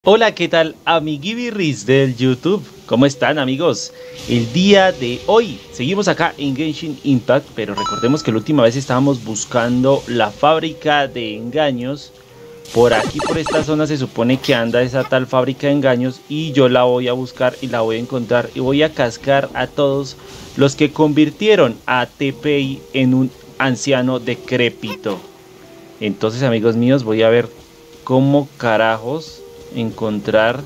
Hola, ¿qué tal amiguibirris del YouTube? ¿Cómo están, amigos? El día de hoy seguimos acá en Genshin Impact, pero recordemos que la última vez estábamos buscando la fábrica de engaños. Por aquí, por esta zona, se supone que anda esa tal fábrica de engaños y yo la voy a buscar y la voy a encontrar y voy a cascar a todos los que convirtieron a TPI en un anciano decrépito. Entonces, amigos míos, voy a ver cómo carajos encontrar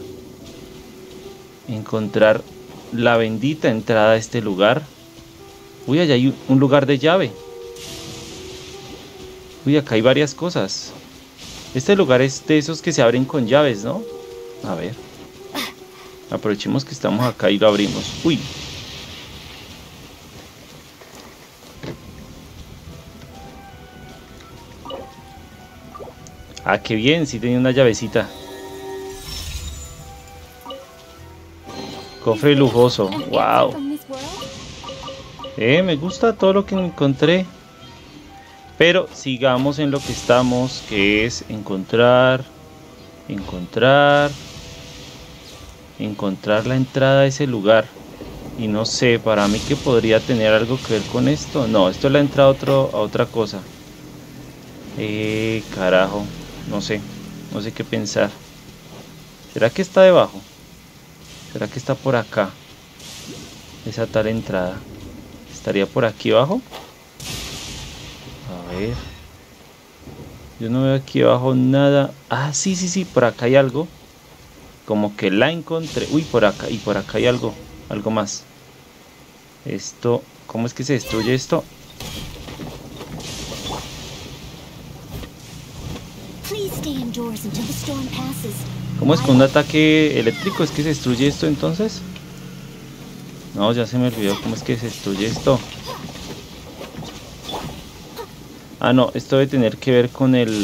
la bendita entrada a este lugar. Uy, allá hay un lugar de llave. Uy, acá hay varias cosas. Este lugar es de esos que se abren con llaves, ¿no? A ver. Aprovechemos que estamos acá y lo abrimos. Uy. Ah, qué bien, sí tenía una llavecita. Cofre lujoso. Wow. Me gusta todo lo que encontré. Pero sigamos en lo que estamos, que es encontrar la entrada a ese lugar. Y no sé, para mí que podría tener algo que ver con esto. No, esto es la entrada a otra cosa. Carajo, no sé qué pensar. ¿Será que está debajo? ¿Será que está por acá? Esa tal entrada. ¿Estaría por aquí abajo? A ver. Yo no veo aquí abajo nada. Ah, sí, por acá hay algo. Como que la encontré. Uy, por acá, y por acá hay algo. Algo más. Esto, ¿cómo es que se destruye esto? ¿Cómo es con un ataque eléctrico? ¿Es que se destruye esto entonces? No, ya se me olvidó cómo es que se destruye esto. Ah, no, esto debe tener que ver con el...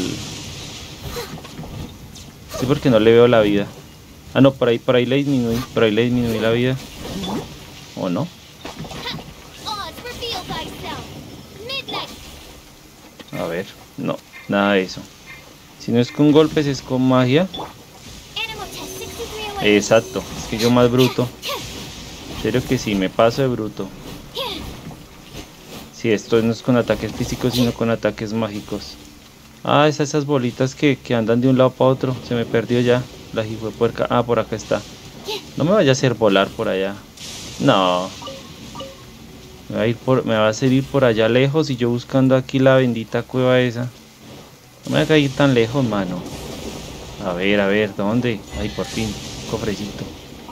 Sí, porque no le veo la vida. Ah, no, por ahí le disminuí la vida. ¿O no? A ver, no, nada de eso. Si no es con golpes, es con magia. Exacto, es que yo más bruto. En serio que sí, me paso de bruto. Si esto no es con ataques físicos, sino con ataques mágicos. Ah, esas bolitas que andan de un lado para otro. Se me perdió ya. La hijuepuerca. Ah, por acá está. No me vaya a hacer volar por allá. No. Me va a hacer ir por allá lejos y yo buscando aquí la bendita cueva esa. No me haga ir tan lejos, mano. A ver, ¿dónde? Ay, por fin. Cofrecito.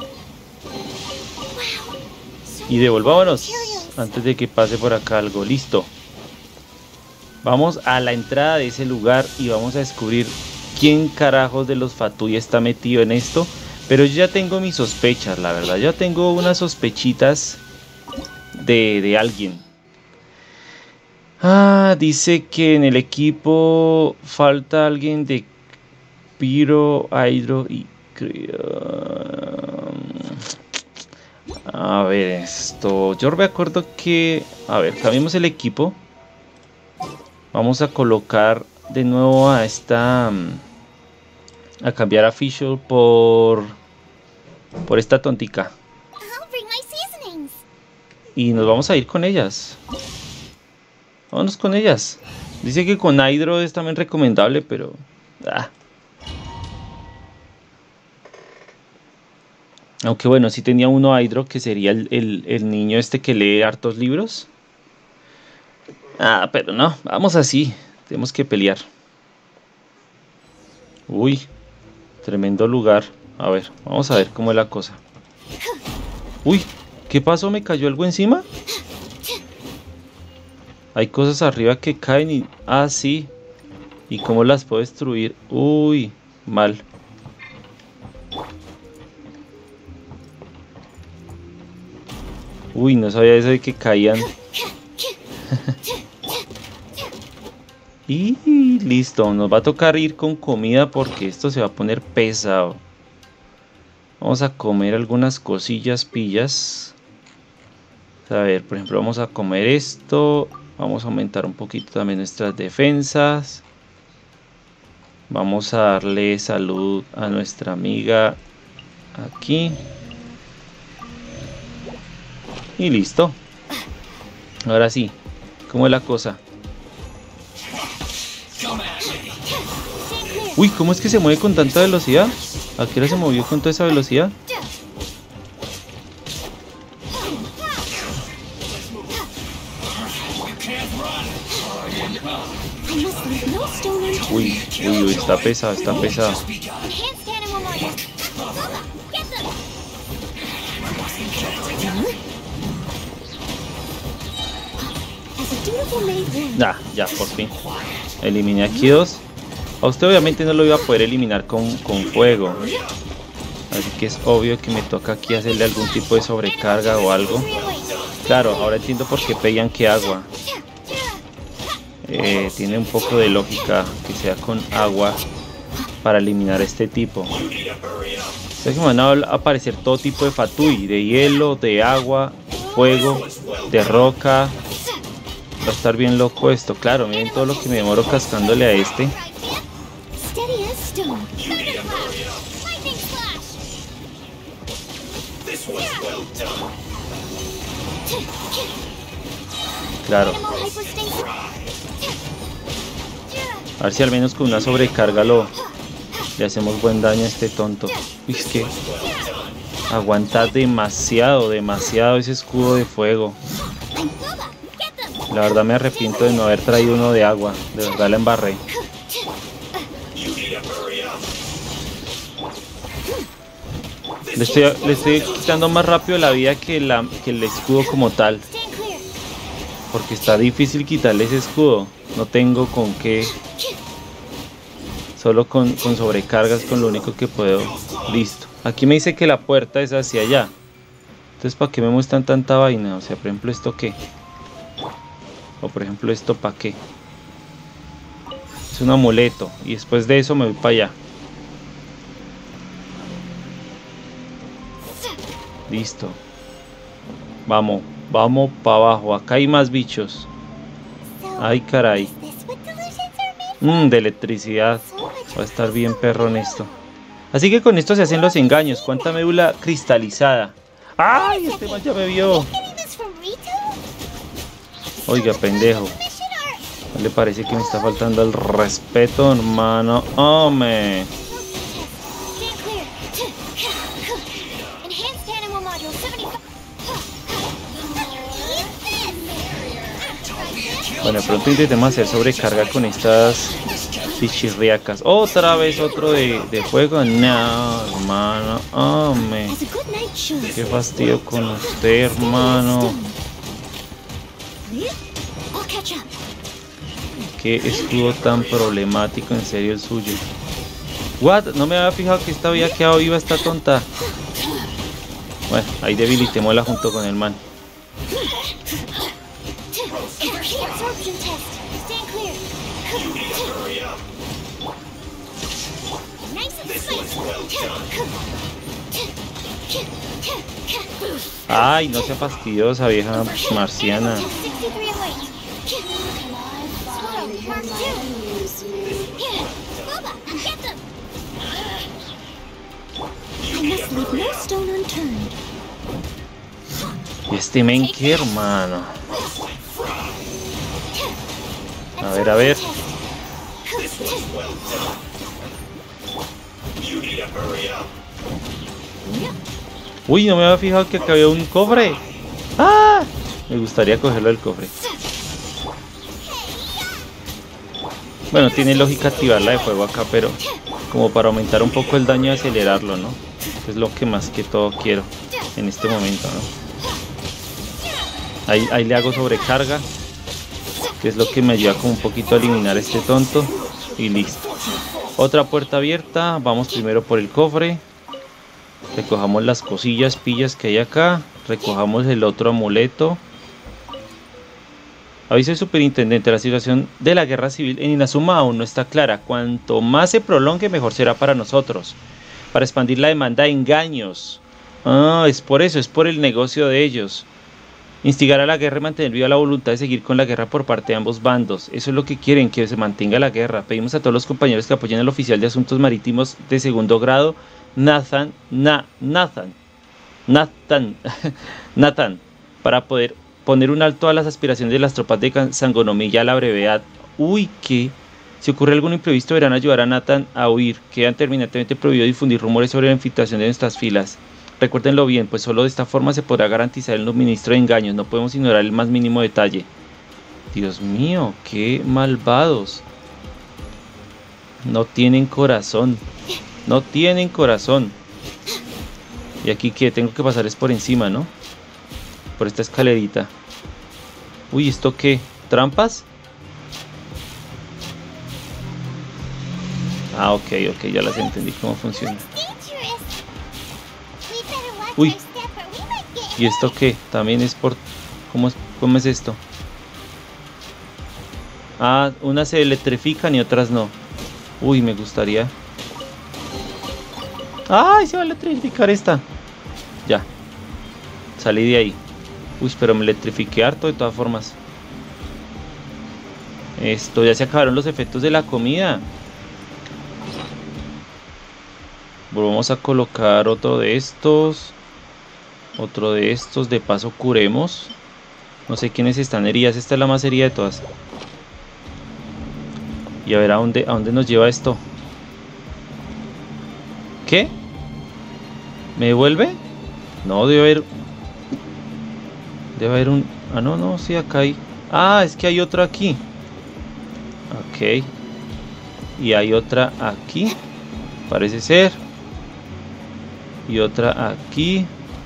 Y devolvámonos antes de que pase por acá algo. Listo. Vamos a la entrada de ese lugar y vamos a descubrir quién carajos de los Fatui está metido en esto. Pero yo ya tengo mis sospechas, la verdad. Yo tengo unas sospechitas de alguien. Ah, dice que en el equipo falta alguien de Piro, Hydro y... A ver, esto... Yo me acuerdo que... A ver, cambiemos el equipo. Vamos a colocar de nuevo a esta... A cambiar a Fischl por esta tontica. Y nos vamos a ir con ellas. Vámonos con ellas. Dice que con Hydro es también recomendable, pero... Aunque bueno, sí tenía uno Hydro, que sería el niño este que lee hartos libros. Ah, pero no, vamos así. Tenemos que pelear. Uy, tremendo lugar. A ver, vamos a ver cómo es la cosa. Uy, ¿qué pasó? ¿Me cayó algo encima? Hay cosas arriba que caen y... Ah, sí. ¿Y cómo las puedo destruir? Uy, mal. Uy, no sabía eso de que caían. Y listo, nos va a tocar ir con comida porque esto se va a poner pesado. Vamos a comer algunas cosillas pillas. A ver, por ejemplo, vamos a comer esto. Vamos a aumentar un poquito también nuestras defensas. Vamos a darle salud a nuestra amiga aquí. Y listo. Ahora sí, ¿cómo es la cosa? Uy, ¿cómo es que se mueve con tanta velocidad? ¿A qué hora se movió con toda esa velocidad? Uy, uy, uy, está pesado, está pesado. Ya, por fin. Eliminé aquí dos. A usted obviamente no lo iba a poder eliminar con fuego. Así que es obvio que me toca aquí hacerle algún tipo de sobrecarga o algo. Claro, ahora entiendo por qué pedían que agua. Tiene un poco de lógica que sea con agua para eliminar este tipo. O sea que me van a aparecer todo tipo de fatui, de hielo, de agua, fuego, de roca. Va a estar bien loco esto, claro, miren todo lo que me demoro cascándole a este. Claro. A ver si al menos con una sobrecarga le hacemos buen daño a este tonto. Uy, es que aguanta demasiado ese escudo de fuego. La verdad me arrepiento de no haber traído uno de agua. De verdad la embarré. Le estoy quitando más rápido la vida que el escudo como tal. Porque está difícil quitarle ese escudo. No tengo con qué. Solo con sobrecargas, con lo único que puedo. Listo. Aquí me dice que la puerta es hacia allá. Entonces, ¿para qué me muestran tanta vaina? O sea, por ejemplo, ¿esto qué? O por ejemplo, ¿esto para qué? Es un amuleto. Y después de eso me voy para allá. Listo. Vamos para abajo. Acá hay más bichos. Ay, caray. De electricidad. Va a estar bien perrón esto. Así que con esto se hacen los engaños. ¿Cuánta médula cristalizada? ¡Ay! Este man ya me vio. Oiga, pendejo. ¿No le parece que me está faltando el respeto, hermano? ¡Hombre! Bueno, de pronto intentemos hacer sobrecarga con estas pichirriacas. Otra vez otro de fuego. No, hermano. Hombre. Qué fastidio con usted, hermano. Qué escudo tan problemático, en serio el suyo. What? No me había fijado que esta había quedado viva esta tonta. Bueno, ahí debilitémosla junto con el man. Ay, no sea fastidiosa, vieja marciana. Y este men, ¿qué, hermano? A ver. Uy, no me había fijado que acá había un cofre. ¡Ah! Me gustaría cogerlo del cofre. Bueno, tiene lógica activarla de fuego acá, pero como para aumentar un poco el daño y acelerarlo, ¿no? Es lo que más que todo quiero en este momento, ¿no? Ahí le hago sobrecarga, que es lo que me ayuda como un poquito a eliminar a este tonto. Y listo. Otra puerta abierta. Vamos primero por el cofre. Recojamos las cosillas, pillas que hay acá. Recojamos el otro amuleto. Aviso del superintendente, la situación de la guerra civil en Inazuma aún no está clara. Cuanto más se prolongue, mejor será para nosotros. Para expandir la demanda de engaños. Ah, es por eso, es por el negocio de ellos. Instigar a la guerra y mantener viva la voluntad de seguir con la guerra por parte de ambos bandos. Eso es lo que quieren, que se mantenga la guerra. Pedimos a todos los compañeros que apoyen al oficial de asuntos marítimos de segundo grado, Nathan, para poder poner un alto a las aspiraciones de las tropas de Sangonomiya a la brevedad. Uy, ¿qué? Si ocurre algún imprevisto, deberán ayudar a Nathan a huir. Quedan terminantemente prohibido difundir rumores sobre la infiltración de nuestras filas. Recuérdenlo bien, pues solo de esta forma se podrá garantizar el suministro de engaños. No podemos ignorar el más mínimo detalle. Dios mío, qué malvados. No tienen corazón. No tienen corazón. Y aquí que tengo que pasar es por encima, ¿no? Por esta escalerita. Uy, ¿esto qué? ¿Trampas? Ah, ok, ya las entendí cómo funciona. Uy. ¿Y esto qué? También es por... ¿Cómo es esto? Ah, unas se electrifican y otras no. Uy, me gustaría... ¡Ay, se va a electrificar esta! Ya. Salí de ahí. Uy, pero me electrifiqué harto de todas formas. Esto, ya se acabaron los efectos de la comida. Volvamos a colocar otro de estos. Otro de estos, de paso curemos. No sé quiénes están heridas. Esta es la más herida de todas. Y a ver a dónde nos lleva esto. ¿Qué? ¿Me devuelve? No, debe haber un... Ah, no, sí, acá hay... Ah, es que hay otro aquí. Ok. Y hay otra aquí. Parece ser. Y otra aquí.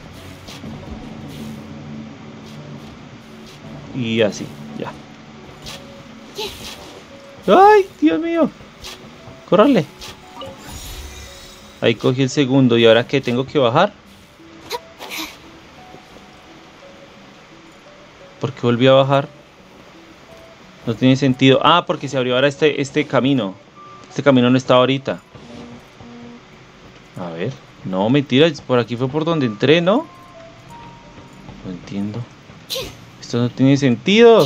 Y así, ya. ¡Ay, Dios mío! ¡Córrale! Ahí cogí el segundo. ¿Y ahora qué? ¿Tengo que bajar? ¿Por qué volví a bajar? No tiene sentido. Ah, porque se abrió ahora este camino. Este camino no estaba ahorita. A ver. No, mentira. Por aquí fue por donde entré, ¿no? No entiendo. Esto no tiene sentido.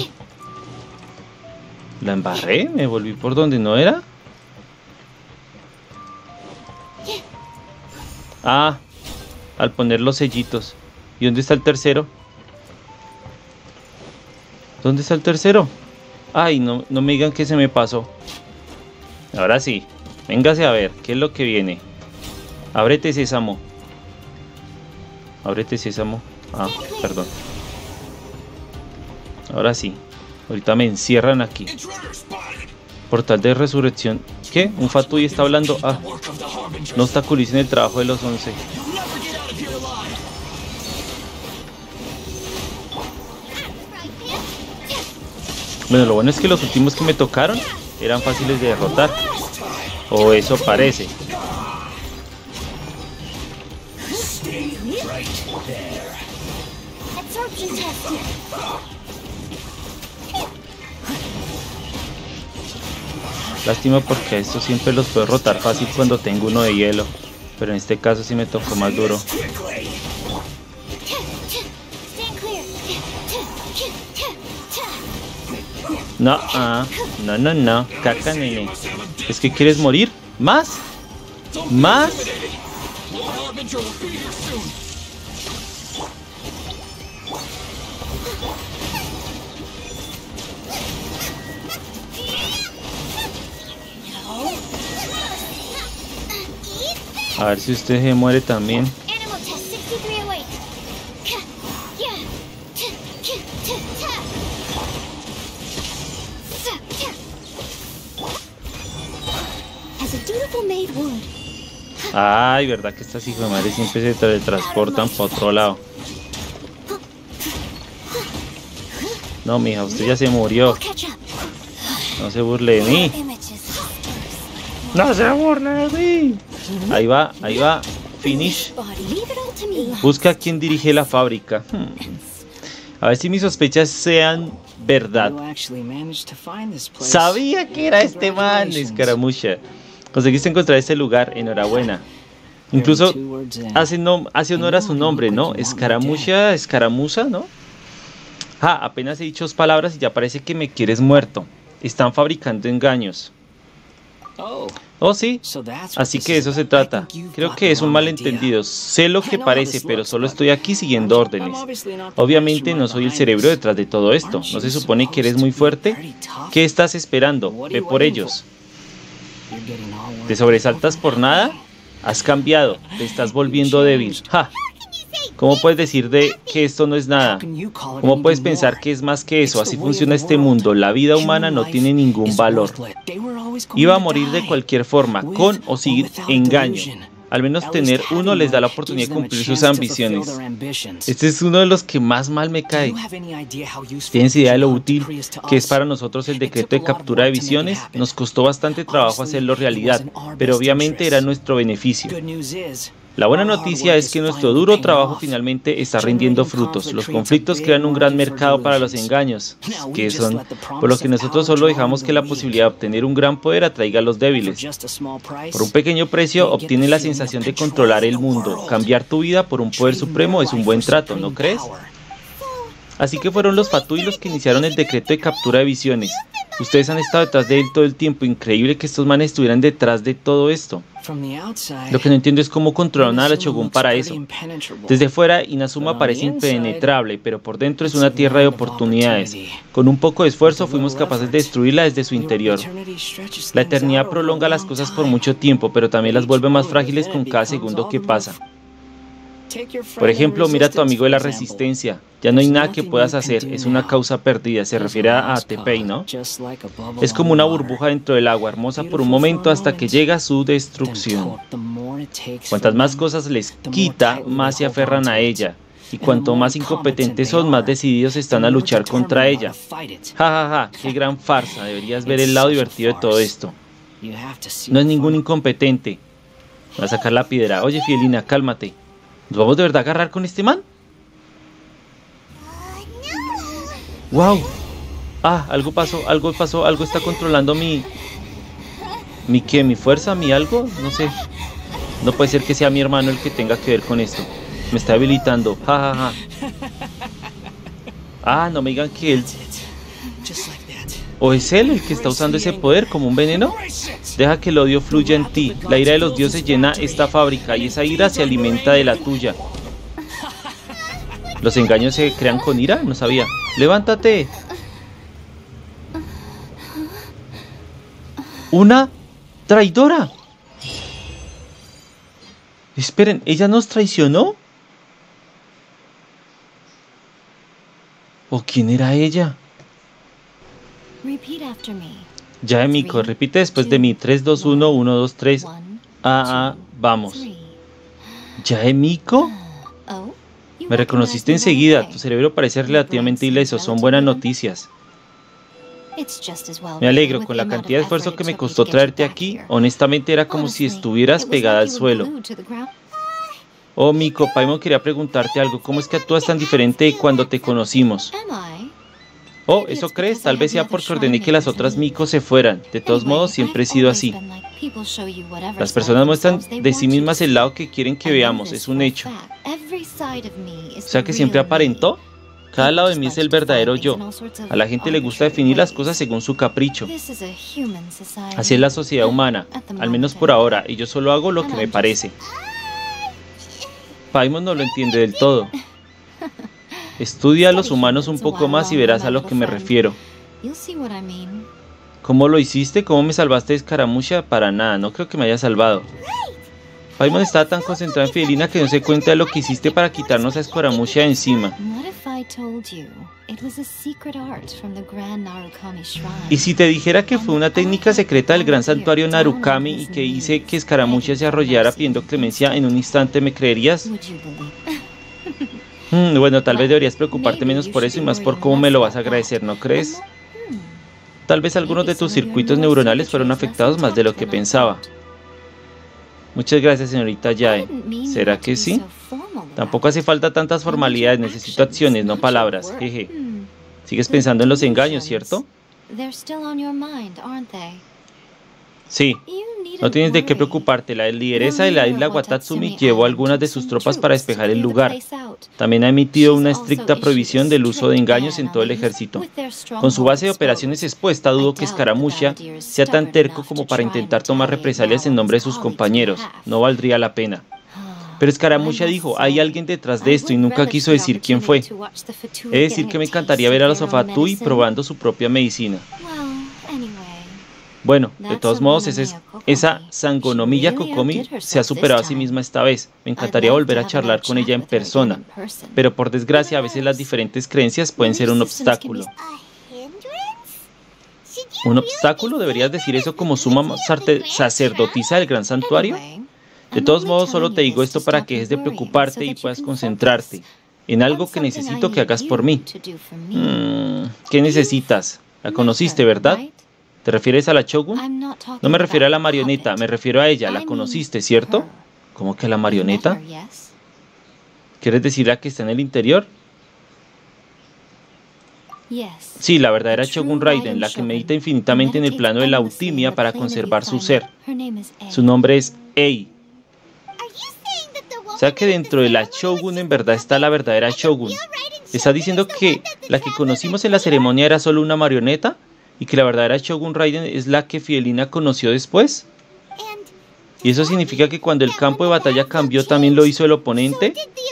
La embarré. Me volví por donde no era. Ah, al poner los sellitos. ¿Y dónde está el tercero? ¿Dónde está el tercero? Ay, no me digan que se me pasó. Ahora sí. Véngase a ver. ¿Qué es lo que viene? Ábrete, sésamo. Ábrete, sésamo. Ah, perdón. Ahora sí. Ahorita me encierran aquí. Portal de resurrección. ¿Qué? Un Fatui está hablando. Ah. No obstaculicen el trabajo de los 11. Bueno, lo bueno es que los últimos que me tocaron eran fáciles de derrotar. O eso parece. Lástima porque a estos siempre los puedo derrotar fácil cuando tengo uno de hielo. Pero en este caso sí me tocó más duro. No, no. Caca, nene. ¿Es que quieres morir? ¿Más? ¿Más? A ver si usted se muere también. Ay, verdad que estas hijas de madre siempre se teletransportan para otro lado. No, mija, usted ya se murió. No se burle de mí. No se burle de mí. Ahí va. Finish. Busca a quien dirige la fábrica. A ver si mis sospechas sean verdad. Sabía que era este man, Escaramucha. Conseguiste encontrar este lugar, enhorabuena. Incluso hace honor a su nombre, ¿no? Escaramucha, escaramuza, ¿no? Apenas he dicho 2 palabras y ya parece que me quieres muerto. Están fabricando engaños. Oh, sí. Así que de eso se trata. Creo que es un malentendido. Sé lo que parece, pero solo estoy aquí siguiendo órdenes. Obviamente no soy el cerebro detrás de todo esto. ¿No se supone que eres muy fuerte? ¿Qué estás esperando? Ve por ellos. ¿Te sobresaltas por nada? Has cambiado. Te estás volviendo débil. ¡Ja! ¿Cómo puedes decir que esto no es nada? ¿Cómo puedes pensar que es más que eso? Así funciona este mundo. La vida humana no tiene ningún valor. Iba a morir de cualquier forma, con o sin engaño. Al menos tener uno les da la oportunidad de cumplir sus ambiciones. Este es uno de los que más mal me cae. ¿Tienes idea de lo útil que es para nosotros el decreto de captura de visiones? Nos costó bastante trabajo hacerlo realidad, pero obviamente era nuestro beneficio. La buena noticia es que nuestro duro trabajo finalmente está rindiendo frutos. Los conflictos crean un gran mercado para los engaños, que son, por lo que nosotros solo dejamos que la posibilidad de obtener un gran poder atraiga a los débiles. Por un pequeño precio obtienes la sensación de controlar el mundo. Cambiar tu vida por un poder supremo es un buen trato, ¿no crees? Así que fueron los Fatui los que iniciaron el decreto de captura de visiones. Ustedes han estado detrás de él todo el tiempo. Increíble que estos manes estuvieran detrás de todo esto. Lo que no entiendo es cómo controlaron a la Shogun para eso. Desde fuera, Inazuma parece impenetrable, pero por dentro es una tierra de oportunidades. Con un poco de esfuerzo fuimos capaces de destruirla desde su interior. La eternidad prolonga las cosas por mucho tiempo, pero también las vuelve más frágiles con cada segundo que pasa. Por ejemplo, mira a tu amigo de la resistencia. Ya no hay nada que puedas hacer, es una causa perdida. Se refiere a Tepei, ¿no? Es como una burbuja dentro del agua, hermosa por un momento hasta que llega su destrucción. Cuantas más cosas les quita, más se aferran a ella. Y cuanto más incompetentes son, más decididos están a luchar contra ella. Qué gran farsa. Deberías ver el lado divertido de todo esto. No es ningún incompetente. Va a sacar la piedra. Oye, Fidelina, cálmate. ¿Nos vamos de verdad a agarrar con este man? ¡Wow! Algo pasó, algo está controlando mi fuerza, mi algo, no sé. No puede ser que sea mi hermano el que tenga que ver con esto. Me está debilitando, no me digan que él... ¿O es él el que está usando ese poder como un veneno? Deja que el odio fluya en ti. La ira de los dioses llena esta fábrica y esa ira se alimenta de la tuya. ¿Los engaños se crean con ira? No sabía. ¡Levántate! ¡Una traidora! Esperen, ¿ella nos traicionó? ¿O quién era ella? Yae Miko, repite después de mí. 3, 2, 1, 1, 2, 3. Vamos. ¿Yae Miko? Me reconociste enseguida. Tu cerebro parece relativamente ileso. Son buenas noticias. Me alegro. Con la cantidad de esfuerzo que me costó traerte aquí, honestamente era como si estuvieras pegada al suelo. Oh, Miko, Paimon quería preguntarte algo. ¿Cómo es que actúas tan diferente de cuando te conocimos? Oh, ¿eso crees? Tal vez sea porque ordené que las otras Miko se fueran. De todos modos, siempre he sido así. Las personas muestran de sí mismas el lado que quieren que veamos. Es un hecho. O sea que siempre aparentó. Cada lado de mí es el verdadero yo. A la gente le gusta definir las cosas según su capricho. Así es la sociedad humana, al menos por ahora, y yo solo hago lo que me parece. Paimon no lo entiende del todo. Estudia a los humanos un poco más y verás a lo que me refiero. ¿Cómo lo hiciste? ¿Cómo me salvaste de Scaramuccia? Para nada, no creo que me haya salvado. Paimon estaba tan concentrado en Fidelina que no se cuenta de lo que hiciste para quitarnos a Scaramuccia de encima. ¿Y si te dijera que fue una técnica secreta del gran santuario Narukami y que hice que Scaramuccia se arrollara pidiendo clemencia en un instante, me creerías? Bueno, tal vez deberías preocuparte menos por eso y más por cómo me lo vas a agradecer, ¿no crees? Tal vez algunos de tus circuitos neuronales fueron afectados más de lo que pensaba. Muchas gracias, señorita Yae. ¿Será que sí? Tampoco hace falta tantas formalidades, necesito acciones, no palabras. Jeje. ¿Sigues pensando en los engaños, cierto? Sí. No tienes de qué preocuparte. La lideresa de la isla Watatsumi llevó algunas de sus tropas para despejar el lugar. También ha emitido una estricta prohibición del uso de engaños en todo el ejército. Con su base de operaciones expuesta, dudo que Escaramucha sea tan terco como para intentar tomar represalias en nombre de sus compañeros. No valdría la pena. Pero Escaramucha dijo, hay alguien detrás de esto y nunca quiso decir quién fue. He de decir que me encantaría ver a los Ofatui probando su propia medicina. Bueno, de todos modos, esa Sangonomiya Kokomi se ha superado a sí misma esta vez. Me encantaría volver a charlar con ella en persona. Pero por desgracia, a veces las diferentes creencias pueden ser un obstáculo. ¿Un obstáculo? ¿Deberías decir eso como suma sacerdotisa del gran santuario? De todos modos, solo te digo esto para que dejes de preocuparte y puedas concentrarte en algo que necesito que hagas por mí. ¿Qué necesitas? La conociste, ¿verdad? ¿Te refieres a la Shogun? No me refiero a la marioneta, me refiero a ella. La conociste, ¿cierto? ¿Cómo que la marioneta? ¿Quieres decir la que está en el interior? Sí, la verdadera Shogun Raiden, la que medita infinitamente en el plano de la alquimia para conservar su ser. Su nombre es Ei. O sea que dentro de la Shogun en verdad está la verdadera Shogun. ¿Está diciendo que la que conocimos en la ceremonia era solo una marioneta? ¿Y que la verdadera Shogun Raiden es la que Fidelina conoció después? ¿Y eso significa que cuando el campo de batalla cambió también lo hizo el oponente?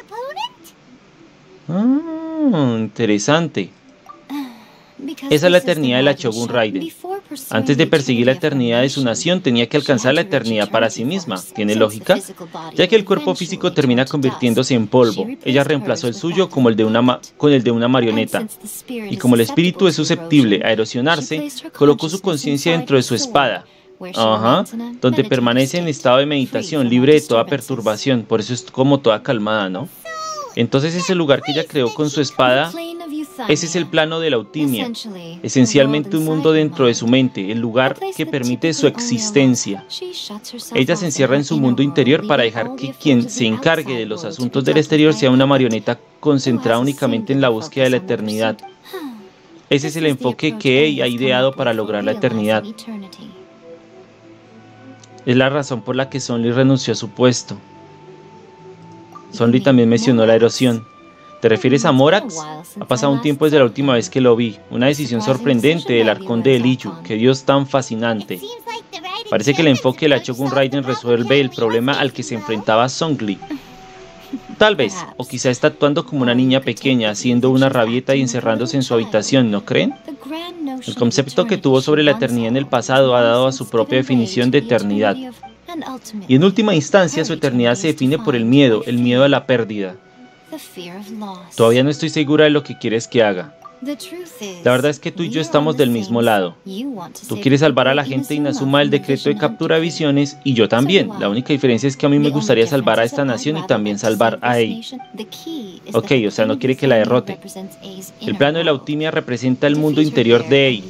Interesante. Esa es la eternidad de la Shogun Raiden. Antes de perseguir la eternidad de su nación, tenía que alcanzar la eternidad para sí misma. ¿Tiene lógica? Ya que el cuerpo físico termina convirtiéndose en polvo, ella reemplazó el suyo con el de una marioneta. Y como el espíritu es susceptible a erosionarse, colocó su conciencia dentro de su espada. Donde permanece en estado de meditación, libre de toda perturbación. Por eso es como toda calmada, ¿no? Entonces ese lugar que ella creó con su espada, ese es el plano de la alquimia, esencialmente un mundo dentro de su mente, el lugar que permite su existencia. Ella se encierra en su mundo interior para dejar que quien se encargue de los asuntos del exterior sea una marioneta concentrada únicamente en la búsqueda de la eternidad. Ese es el enfoque que ella ha ideado para lograr la eternidad. Es la razón por la que Sonli renunció a su puesto. Sonli también mencionó la erosión. ¿Te refieres a Morax? Ha pasado un tiempo desde la última vez que lo vi. Una decisión sorprendente del arconte de Liyu. ¡Qué dios tan fascinante! Parece que el enfoque de la Shogun Raiden resuelve el problema al que se enfrentaba Sonli. Tal vez, o quizá está actuando como una niña pequeña, haciendo una rabieta y encerrándose en su habitación, ¿no creen? El concepto que tuvo sobre la eternidad en el pasado ha dado a su propia definición de eternidad. Y en última instancia, su eternidad se define por el miedo a la pérdida. Todavía no estoy segura de lo que quieres que haga. La verdad es que tú y yo estamos del mismo lado. Tú quieres salvar a la gente de Inazuma del decreto de captura de visiones y yo también. La única diferencia es que a mí me gustaría salvar a esta nación y también salvar a Ei. Ok, o sea, no quiere que la derrote. El plano de la alquimia representa el mundo interior de Ei.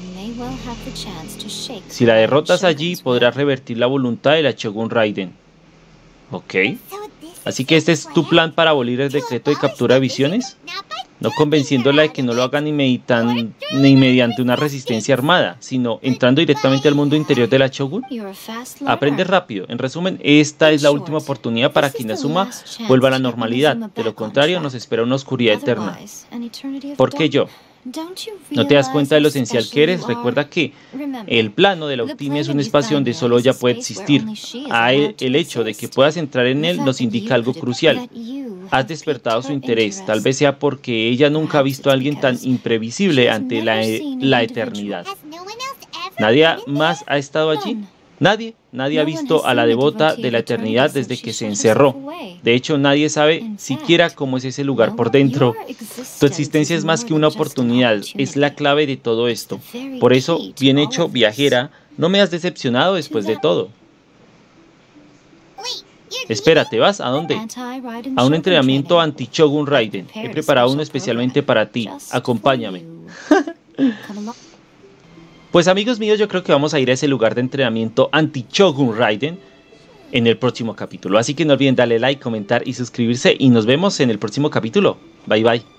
Si la derrotas allí, podrás revertir la voluntad de la Shogun Raiden. Ok. Así que este es tu plan para abolir el decreto de captura de visiones. No convenciéndola de que no lo haga ni mediante una resistencia armada, sino entrando directamente al mundo interior de la Shogun. Aprende rápido. En resumen, esta es la última oportunidad para que Inazuma vuelva a la normalidad. De lo contrario, nos espera una oscuridad eterna. ¿Por qué yo? ¿No te das cuenta de lo esencial que eres? Recuerda que el plano de la alquimia es un espacio donde solo ella puede existir. El hecho de que puedas entrar en él nos indica algo crucial. Has despertado su interés, tal vez sea porque ella nunca ha visto a alguien tan imprevisible ante la eternidad. ¿Nadie más ha estado allí? Nadie ha visto a la devota de la eternidad desde que se encerró. De hecho, nadie sabe siquiera cómo es ese lugar por dentro. Tu existencia es más que una oportunidad, es la clave de todo esto. Por eso, bien hecho, viajera, no me has decepcionado después de todo. Espera, ¿te vas? ¿A dónde? A un entrenamiento anti-Shogun Raiden. He preparado uno especialmente para ti. Acompáñame. Pues amigos míos, yo creo que vamos a ir a ese lugar de entrenamiento anti-Shogun Raiden en el próximo capítulo. Así que no olviden darle like, comentar y suscribirse y nos vemos en el próximo capítulo. Bye bye.